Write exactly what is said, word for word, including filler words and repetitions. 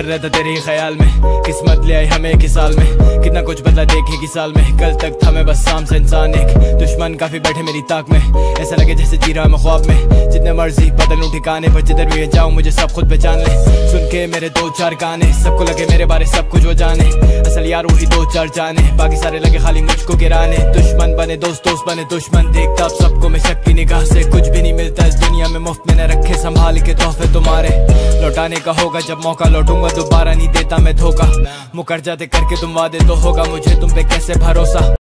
भर रहता तेरे ही ख्याल में, किस्मत ले आई हमें एक ही साल में, कितना कुछ बदला देखे कि साल में। कल तक था मैं बस शाम से इंसान, एक दुश्मन काफी बैठे मेरी ताक में, ऐसा लगे जैसे जी रहा मैं ख्वाब में। जितने मर्जी बदल लूं ठिकाने पर, जिधर भी जाऊं मुझे सब खुद पहचान ले। सुन के मेरे दो चार गाने, सबको लगे मेरे बारे सब कुछ वो जाने, असल यार वही दो चार जाने, बाकी सारे लगे खाली मुझको गिराने। दुश्मन बने दोस्त, दोस्त बने दुश्मन, देखता अब सबको मैं शक की निगाह से। कुछ भी नहीं मिलता इस दुनिया में मुफ्त में, न रखे संभाल के तोहफे तुम्हारे। लौटाने का होगा जब मौका, लौटूंगा दोबारा नहीं देता मैं धोखा। मुकर जाते करके तुम वादे तो होगा मुझे तुम पे कैसे भरोसा।